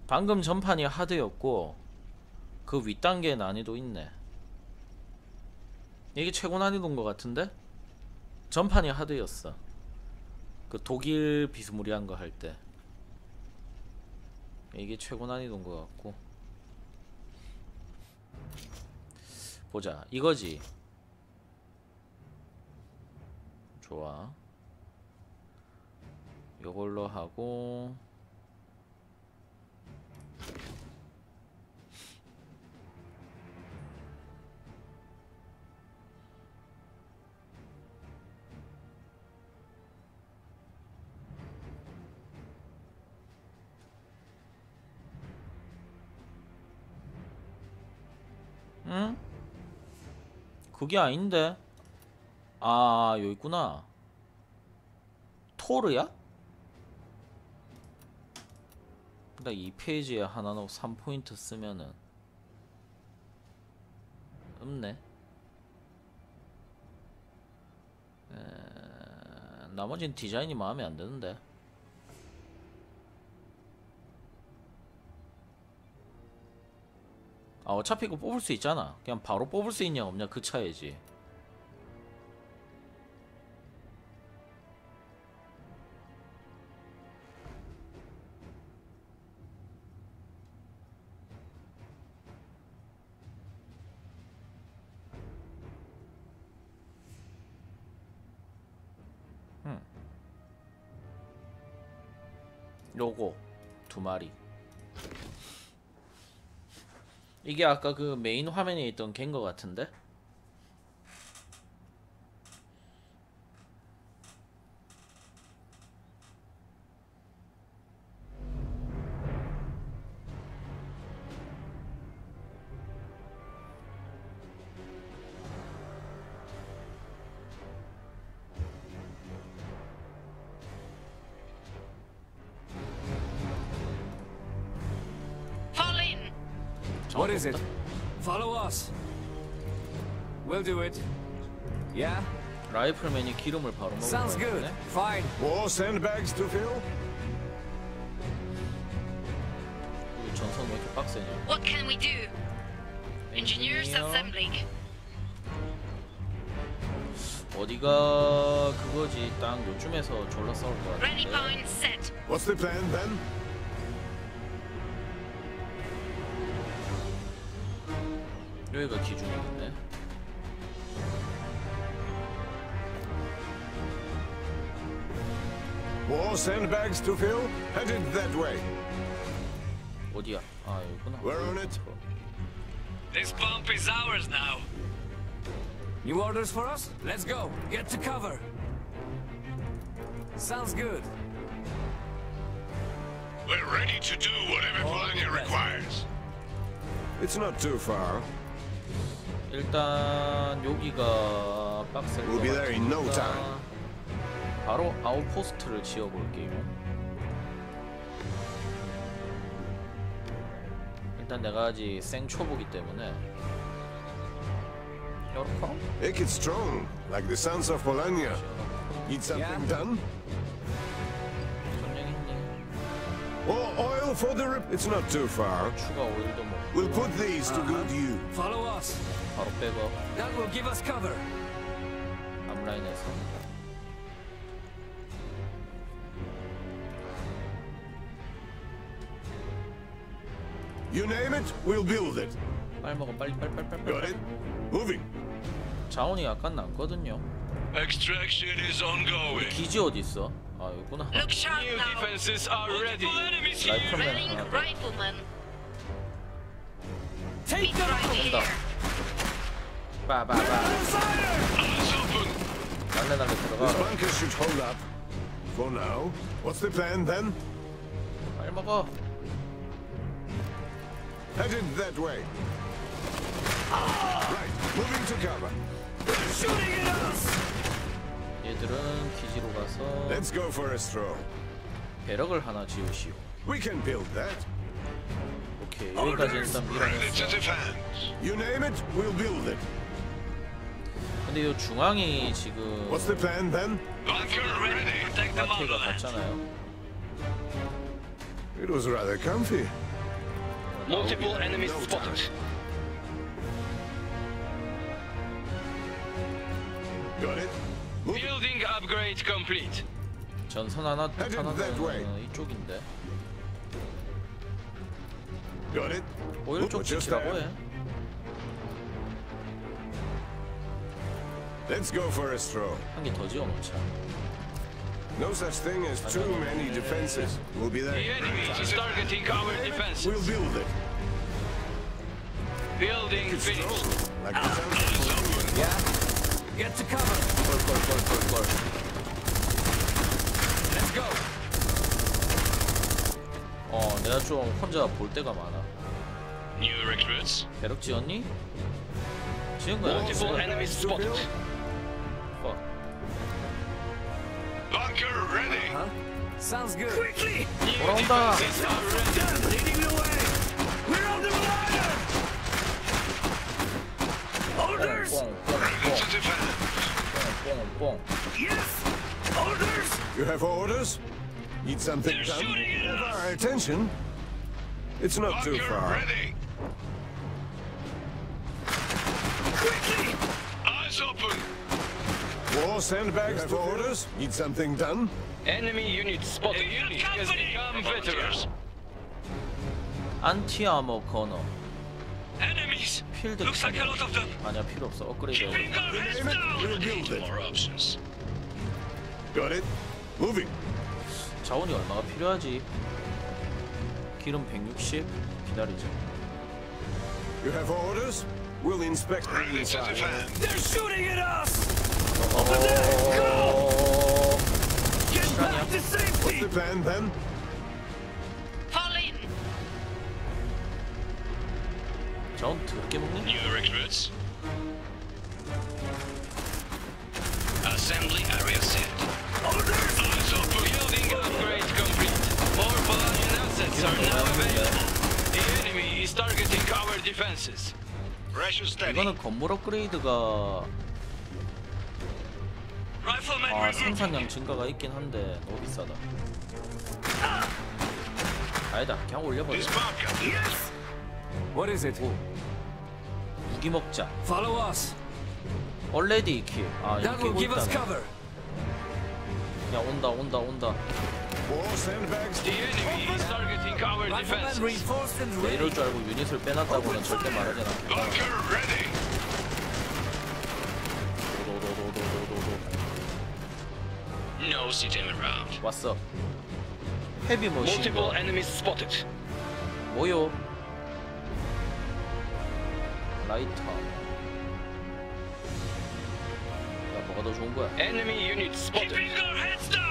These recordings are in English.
방금 전판이 하드였고 그 윗단계 난이도 있네. 이게 최고 난이도인 것 같은데? 전판이 하드였어. 그 독일 비스무리한 거 할 때. 이게 최고 난이도인 것 같고. 보자. 이거지. 좋아. 요걸로 하고 응? 그게 아닌데? 아, 여기 있구나. 토르야? 나 이 페이지에 하나 넣고 3포인트 쓰면은 없네. 나머지는 디자인이 마음에 안 드는데. 아, 어차피 이거 뽑을 수 있잖아. 그냥 바로 뽑을 수 있냐 없냐 그 차이지. 요거 2마리. 이게 아까 그 메인 화면에 있던 걘 거 같은데? What is it? Follow us. We'll do it. Yeah? 라이플맨이 기름을 바로 먹는 Sounds good. 거네? Fine. More sandbags to fill? 이 전선 왜 이렇게 빡세냐? What can we do? Engineers assembling. 어디가 그거지? 딱 요쯤에서 졸라 싸울 것 Rally 같은데. point set. What's the plan then? 여기가 기준이겠네. More sandbags to fill? Headed that way. 어디야? 아, 여기구나. We're on it. This pump is ours now. New orders for us? Let's go. Get to cover. Sounds good. We're ready to do whatever Polania requires. It's not too far. 일단 여기가 빡셀 것 We'll be there in no 같으니까 time. 바로 아웃포스트를 지어볼게요. 일단 내가 아직 생초보기 때문에 이렇게 Make it strong, like the sons of Polania. Need something done? 점령했니? More oil for the rip? It's not too far. 추가 오일도 먹고 We'll put these to good use. Follow us. 바로 백업 That will give us cover. 앞라인에서 You name it, we'll build it. 빨리 먹어 빨리 Got it? Moving. 자원이 약간 남거든요. Extraction is ongoing. 기지 어디 있어? 아 여기구나. Look sharp New now. defenses are ready. Enemies 라이플맨 Rallying 하나 더. rifleman. Take Speed them right out. here. 빠바바. Eyes open. 날래 This 들어가. bunker should hold up. For now. What's the plan then? 빨리 먹어. Headed that way. Right, moving to cover. Shooting at us. 얘들은 기지로 가서 Let's go for a stroll. 배럭을 하나 지으시오. We can build that. 오케이 여기까지 일단 Ready to 밀어냈어. defend. You name it, we'll build it. 근데 요 중앙이 지금 What's the plan then? Bunker ready. Protect the 마트가 motherland. 같잖아요. It was rather comfy. Multiple enemies spotted. Got it. Move. Building upgrade complete. 전선 하나 Headed that way. 하나는 이쪽인데. Got it. 오일 쪽 Just 지키라고 there. 해. Let's go for a stroll. 한 개 더 지어놓자. No such thing as too many defenses. We'll be The there. enemy is targeting our We'll defenses. build it. Building finished. Like the sounds of Yeah. Get to cover. 꼴. Let's go. 내가 좀 혼자 볼 때가 많아. New recruits? 배럭 지었니? 지은 거야. Multiple enemies spotted. Fuck. Bunker ready. Sounds good. Quickly. 돌아온다. Leading the way. We're on the ladder. Orders. Ready to defend. 뽕. Yes. Orders. You have orders? Need something They're done? shooting at us. Our attention. It's not too Bunker far. ready. Quickly. Eyes open. War sandbags have orders? Need something done? Enemy unit spotted. The unit has become veterans. 안티아머 커너. Enemies. 필드 Looks like a 커너. lot of them. 아니야 필요 없어. 업그레이드. Keeping our heads Name it, we'll down. build it. More options. Got it. Moving. 자원이 얼마가 필요하지? 기름 160 기다리자. You have orders? We'll inspect the Ready to inside. defend. They're shooting at us. Get 실화냐? back to What's safety. the plan then? Fall in. 자원 더럽게 먹네? New recruits. Assembly area set. Orders. Eyes open. Building upgrade complete. More Polonian assets are now available. The enemy is targeting our defenses. Pressure steady. 이거는 건물 업그레이드가 Rifleman ready. 생산량 증가가 있긴 한데 너무 비싸다. 아니다 그냥 올려버려. This bunker. Yes. What is it? 무기 먹자. Follow us. 얼레디 킬. 아 That 이거 will 끼고 give us 있다네. cover. 야 온다. War sandbags. The enemy is targeting our defenses. Reinforced and 내 이럴 줄 알고 유닛을 빼놨다고는 절대 말하진 않겠다. Bunker ready. 도도도도도도도. No sitting around. 왔어. 헤비 머신건. Multiple enemies spotted. 뭐요? 라이터. 야 뭐가 더 좋은 거야? Enemy unit spotted. Keeping our heads down.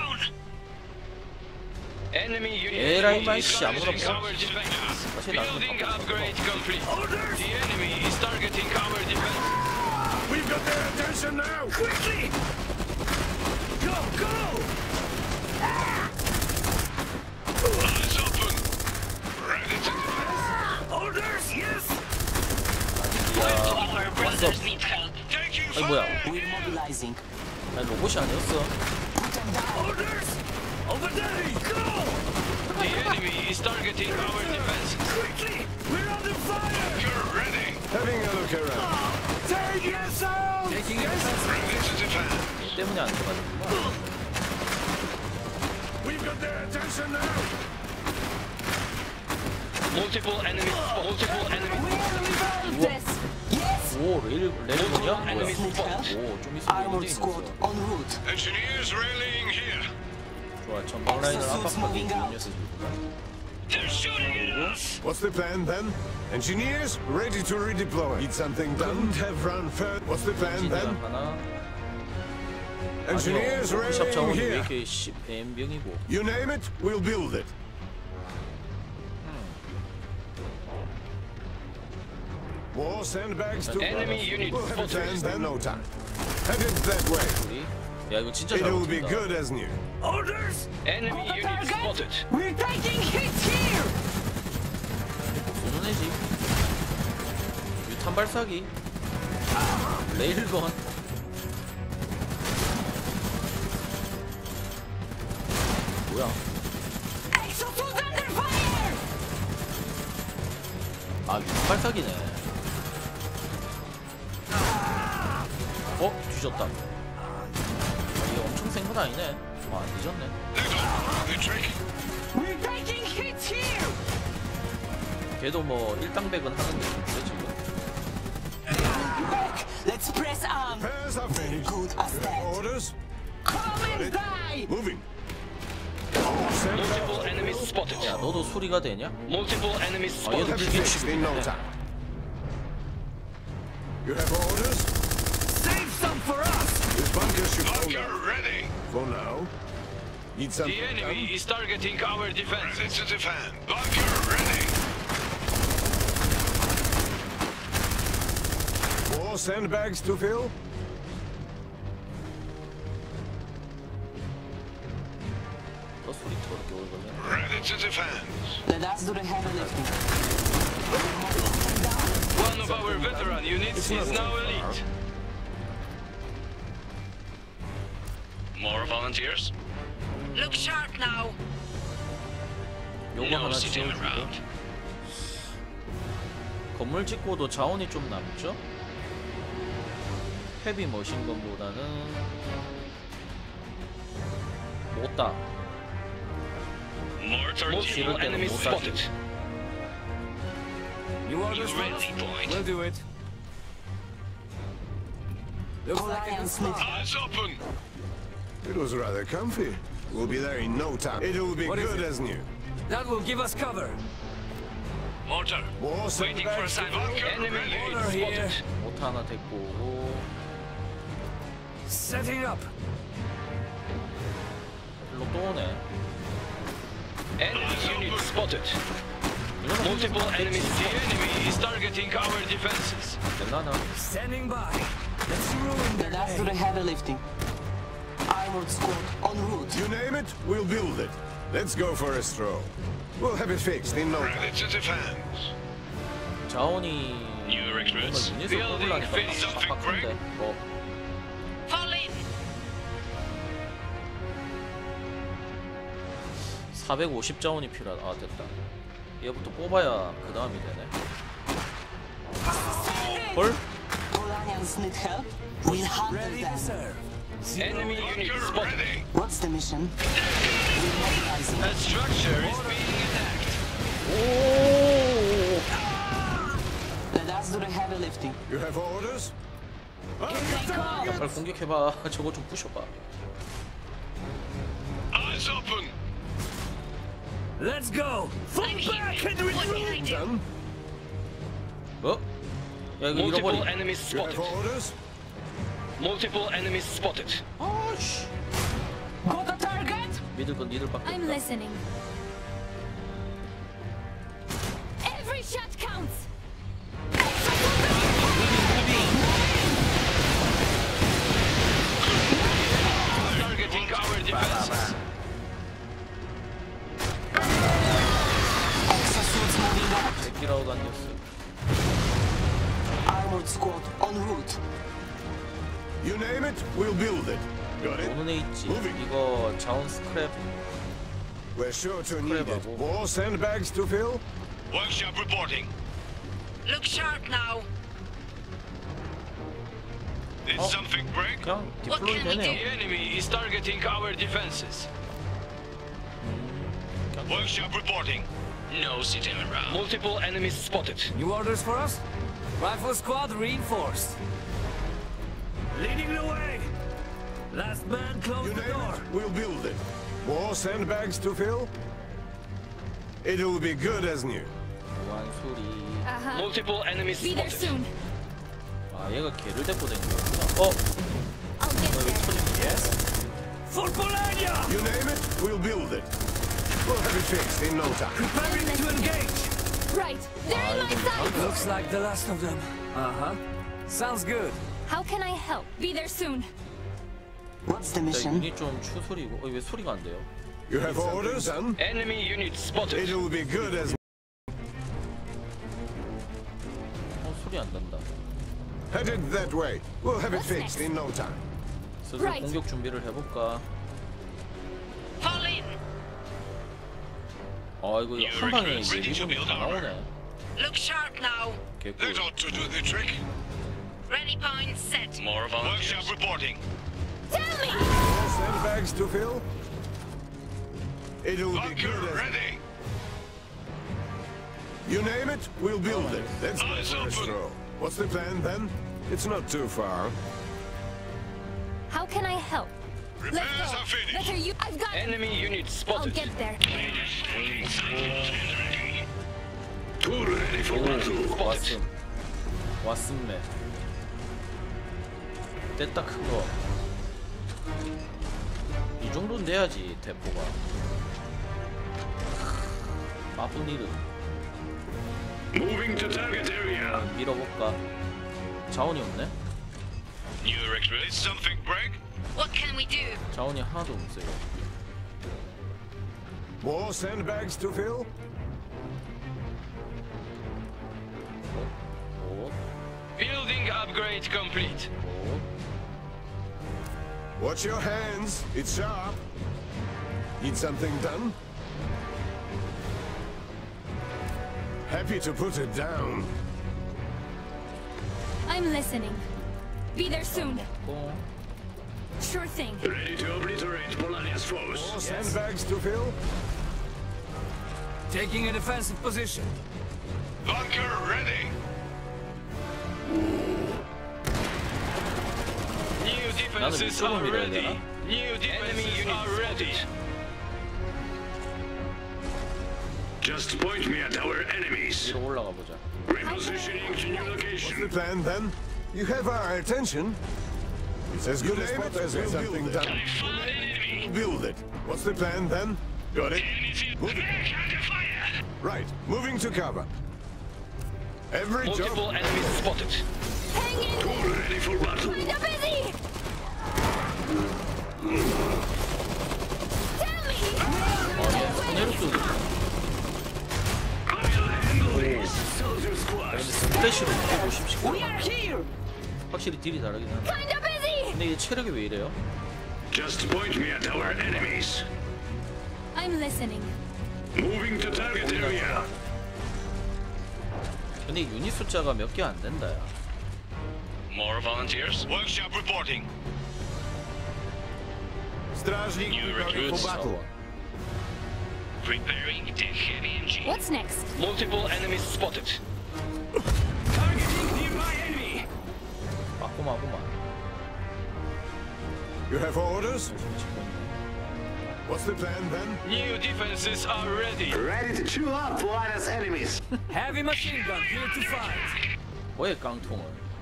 Enemy unit 에라이 spotted. 마이씨 아무거나 Targeting 먹어. our defenses. 사실 나중에 Building 바꿔. upgrade complete. The enemy is targeting our defenses. We've got their attention now. Quickly! Go, go! Eyes open. Ready to defend. Orders, yes! Our brothers need help. Taking 아니 뭐야? fire. We're mobilizing. 아니 로봇이 아니었어. Orders! Over there! Go! The enemy is targeting our defenses. Quickly! We're under fire! Bunker ready. Having a look around. Take yourself! Taking yourself! Ready to defend. 이 때문에 안 돼가지구나. We've got their attention now. Multiple enemies. Multiple enemies. Yes. 오 레일건이야? 뭐야? enemies Need help? 오좀 있으면 Armored 이제 squad 있어. en route. Engineers rallying here. 좋아 전방 라인을 Exosuits 압박하기 moving out. 유닛을 들고 가. They're shooting at us. What's the plan then? Engineers ready to redeploy. Need something done? Couldn't have run further. What's the plan 진이랑 then? 하나. Engineers 아니요. 샵 rallying 자원이 왜 here. 이렇게 뱀병이고? You name it, we'll build it. War sandbags to Enemy unit We'll have a spotted. plan in no time. Headed that way. 우리 야 이거 진짜 잘 It'll be 먹힌다. good as new. Orders! Enemy unit spotted. We're taking hits here. 쏘는 애지. 유탄 발사기. 레일건. 뭐야? Exosuits under fire. 아 발사기네. 뒤졌다. 이게 엄청 센 건 아니네. 안 뒤졌네. The trick. We're taking hits here! 걔도 뭐 일당백은 하는 느낌인데 지금. Back! Let's press on! Repairs are finished. Good as that. Orders? Come and die! Moving. Send Multiple back. enemies spotted. 야 너도 수리가 되냐? Multiple enemies 아 얘도 Have it spotted. fixed in no time. You have orders? Save some for us! This bunker should hold Bunker out. ready. For now. Need something The enemy done? is targeting our Ready defenses. to defend. Bunker ready. More sandbags to fill? 너 수리 더럽게 오래 걸려. Ready to defend. Let us do the heavy lifting. One of our veteran units is now elite. More volunteers? Look sharp now. 요거 No 하나 sitting 지워주고. around. 건물 짓고도 자원이 좀 남죠? 헤비 머신건보다는 못다. Multiple 이럴 때는 enemies 못 spotted. 사지. You ready, point. do it. Orion Smith. Eyes open. It was rather comfy. We'll be there in no time. It'll be What is good it? as new. That will give us cover. Mortar. More Waiting for a sandbags to sign. fill? Enemy unit Order here. spotted. 모타 하나 데리고 오고 Setting up. 일로 또 오네. Enemy unit spotted. 이거는 Multiple 혼자서 enemies. 안 The enemy is targeting our defenses. 되나? Standing by. Let's ruin their Let us do day. the heavy lifting. Armored squad en route. You name it, we'll build it. Let's go for a stroll. We'll have it fixed in no time. Ready to defend. 자원이 New recruits. 유닛을 Building 뽑으려니까 phase. 빡빡한데. Fall in. 450 자원이 필요하다. 아 됐다. 얘부터 뽑아야 그 다음이 되네. 헐? Polanians need help? We'll handle Ready to them. serve. Enemy unit Bunker spotted. ready. What's the mission? We're mobilizing. A structure is being attacked. 오! Let us do the heavy lifting. You have orders? 빨리 공격해봐. 저거 좀 부셔봐. Eyes open. Let's go. Fall I'm back here. and What retreat. can I do? Done? 어? 야 이거 Multiple 잃어버리. enemies You have spotted. orders? Multiple enemies spotted. 아씨. Got a target? 믿을 건 니들밖에 I'm 없다. listening. Every shot counts. Targeting our defenses. Exosuits moving out. 제끼라고 다녔어. Armored squad en route. You name it, we'll build it. Got it? 오는 애 있지. Moving. 이거 자원 스크랩. We're sure to need it. Incredible. More sandbags to fill? Workshop reporting. Look sharp now. Did something break? 그냥 What 디플로이 can we 되네요. The enemy is targeting our defenses. Workshop reporting. No sitting around. Multiple enemies spotted. New orders for us? Rifle squad reinforced. Leading the way. Last man close You the name door. it, we'll build it. More sandbags to fill? It'll be good as new. 무한 소리. Uh-huh. Multiple enemies Be there spotted. soon. 아 얘가 개를 데리고 다니는구나. I'll get there. Yes? For Polania! You name it, we'll build it. We'll have it fixed in no time. Preparing to engage. Right. They're in my sight. Looks like the last of them. Uh-huh. Sounds good. How can I help? Be there soon. What's the 자, mission? 유닛 좀 추소리고. 왜 소리가 안 돼요? You have orders? Done? Enemy unit spotted. It'll be good as 소리 안 난다. headed that way. We'll have it What's fixed next? in no time. 슬슬 Right. 공격 준비를 해볼까? Fall in. 아 이거 한 방에 이제 Ready to 일본이 build 다 armor. 나오네. Look sharp now. 개꿀. That ought to do the trick. Ready point set. More volunteers. Workshop reporting. Tell me! More sandbags to fill? It'll be Bunker good as... ready. You name it, we'll build it. Let's go Eyes for a open. stroll. What's the plan then? It's not too far. How can I help? Let's Repairs go. are finished. Better you. I've got. Enemy unit I'll spotted. get there. Tool ready for battle. 왔음. 왔음매. 뗐다 큰 거. 이 정도는 돼야지 대포가. 나쁜 일은. Moving to target area. 밀어볼까? 자원이 없네? New recruit. Did something break? What can we do? 자원이 하나도 없어요. More sandbags to fill? 오, Building upgrade complete. 오. Watch your hands. It's sharp. Need something done? Happy to put it down. I'm listening. Be there soon. 오. Sure thing. Ready to obliterate Polania's foes. More sandbags to fill? Taking a defensive position. Bunker ready. New defenses 위쪽으로 are 밀어야 ready. 되나? New defenses are ready. Just point me at our enemies. 위로 올라가 보자. Repositioning to new What's the location. plan then? You have our attention. It's as good a spot as we'll something done. Found an enemy. Build it. What's the plan then? Got it? Move it. Under fire. Right, moving to cover. Every Multiple job... enemies spotted. Hang in Tool there. ready for battle. Kinda busy. Tell me. 분해를 쏘네. I'll handle this. Soldier squad. 근데 스플래시로 이기고 싶시고 We are here! 확실히 딜이 다르긴 하네. Kinda busy. 근데 이게 체력이 왜 이래요? Just point me at our enemies. I'm listening. Moving to target area. 근데 유닛 숫자가 몇 개 안 된다 야. More volunteers. Workshop reporting. Strażnik New preparing recruits. for battle. Preparing the heavy engine. What's next? Multiple enemies spotted. Targeting nearby enemy. 빠꼼하구만. You have orders? 열심히 치고 있네. What's the plan then? New defenses are ready. Ready to chew up Polania's enemies. Heavy machine gun here to fight. 왜 깡통을?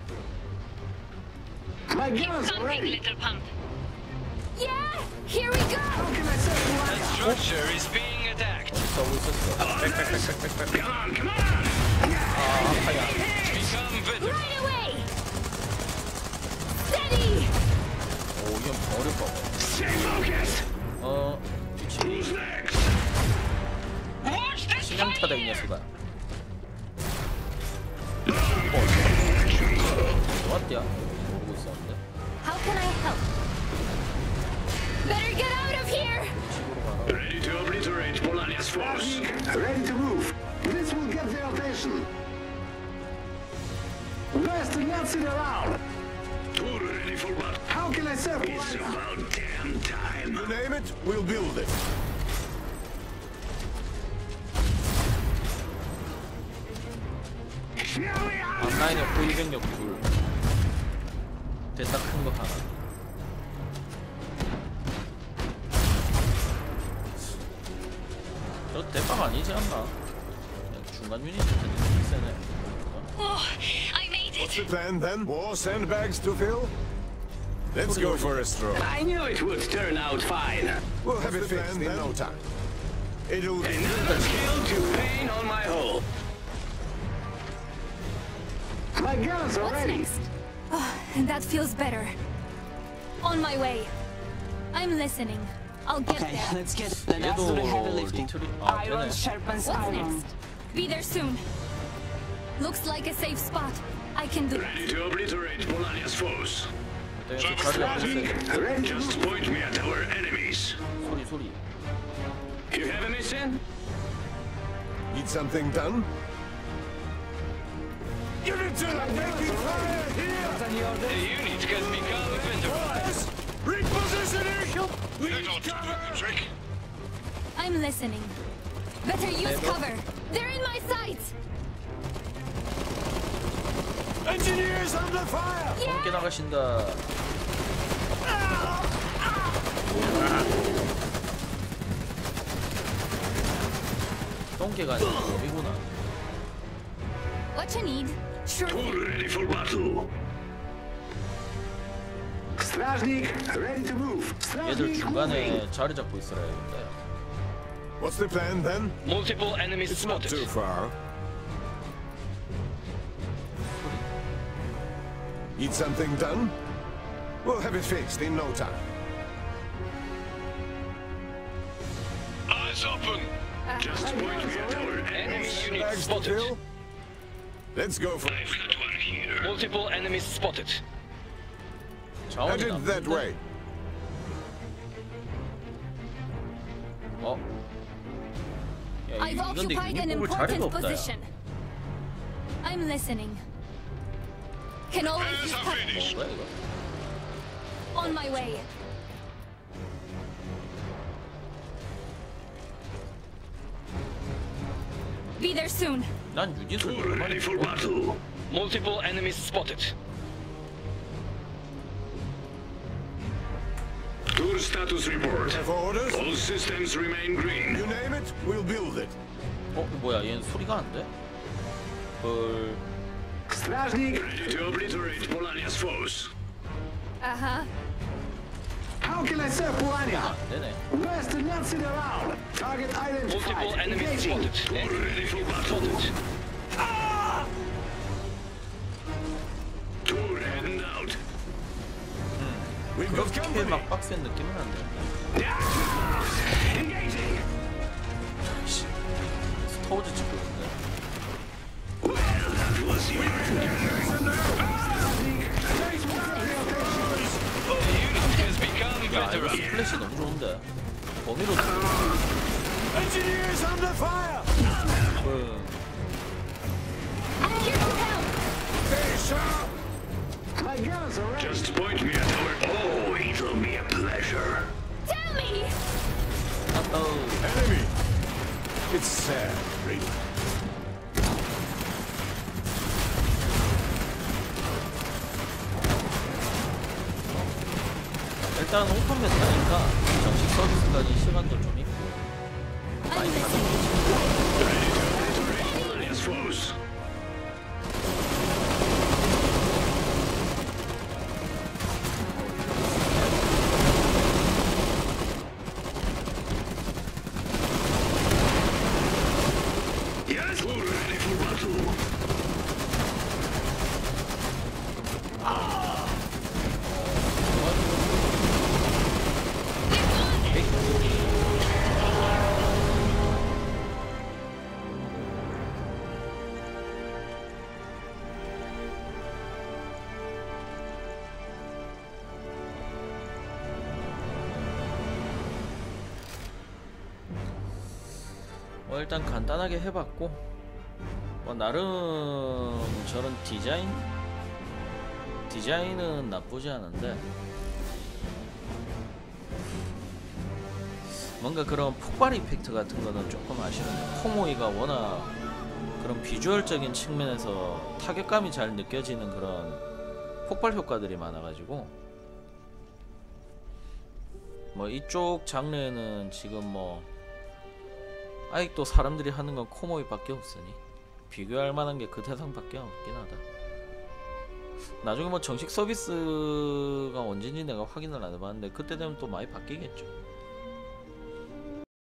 My Keep guns are pumping, ready. little pump. Yeah. Here we go. How can I serve The Polania? structure is being attacked. 싸우고 있었어. Come on, come on. Become better. Right away. Steady. 오, 이건 어렵다. Stay focused. 위치. Who's next? Watch this 신형타다 이 녀석아. 좋았대야. 모르고 있었는데. How can I help? Better get out of here. 집으로 가라. Ready to obliterate Polania's foes. Ready to move. This will get their attention. Best not sit around. Tool ready for battle. How can I serve It's Polania? about damn time. You name it, we'll build it. 앞라인에 호위병력 둘. 됐다 큰 거 하나. 저 대빵 아니지 않나? 그냥 중간 유닛일 텐데 세네. Oh, I made What's it. the plan then? More sandbags to fill? Let's go for a stroll. I knew it would turn out fine. We'll have it fixed in no time. It'll be... Another skill to pain on my hull. My guns are What's ready. next? Oh, that feels better. On my way. I'm listening. I'll get Okay, there. let's get then after the heavy 얘도 lifting. 리틀이 아 Iron 되네. sharpens What's iron. next? Be there soon. Looks like a safe spot. I can do it. Ready to obliterate Polania's foes. 일단 여기서 자리가 없어. Ready to Just move. point me at our enemies. 소리. You have a mission? Need something done? Units are taking fire here! The unit has become winterized. Repositioning! That ought to do the trick. I'm listening. Better use cover. They're in my sights. Engineers under fire! 함께 나가신다. 똥개가 아니고 몸이구나. What you need? Sure. All ready for battle. Stражник, ready to move. 얘들 Stражник, 중간에 moving. 자리 잡고 있어야겠다. What's the plan then? Multiple enemies It's not too spotted. far. Need something done? We'll have it fixed in no time. Eyes open. Just point me at our Enemy enemies. unit Bags to spotted. fill? Let's go for I've got one here. Multiple enemies spotted. 자원이 Headed that 남는데? way. 어? 야, I've 이건데 occupied an 유닛 뽑을 자리가 important 없다. 야. position. I'm listening. Can always Repairs use are cover. finished. 뭐야 이거? On my way. Be there soon. 난 유닛을 All 너무 ready 많이 for 뽑아. battle. Multiple enemies spotted. Tour status report. Have orders? All systems remain green. You name it, we'll build it. 어? 뭐야 얘는 소리가 안 돼? 헐... Stражник, ready to obliterate Polania's foes. Uh-huh. How can I serve Polania? 안 되네. Best not sit around. Target identified. Multiple enemies Engaging. spotted. All ready for battle. Spotted. Tour heading out. We've got 그렇게 company. 막 빡센 느낌은 안 드는데. Engaging. 스타워즈 찍고 있는데. That was your The unit has become 야 이거 winterized. 스플래시 너무 좋은데. 범위로 들어. Engineers under fire! 응. I'm here to help. Stay sharp! My guns are ready. Just point me at our... Oh, it'll be a pleasure. Tell me. 어우. Enemy! It's sad, really. 일단 오픈 메타니까 정식 서비스까지 시간도 좀 있고 I'm listening. Polania's foes. Yes, we're ready for battle. 일단 간단하게 해봤고 나름 저런 디자인은 나쁘지 않은데 뭔가 그런 폭발 이펙트 같은 거는 조금 아쉬운데 코모이가 워낙 그런 비주얼적인 측면에서 타격감이 잘 느껴지는 그런 폭발 효과들이 많아가지고 뭐 이쪽 장르에는 지금 뭐 아직도 사람들이 하는 건 코모이밖에 없으니 비교할 만한 게 그 대상밖에 없긴 하다. 나중에 뭐 정식 서비스가 언제인지 내가 확인을 안 해봤는데 그때 되면 또 많이 바뀌겠죠.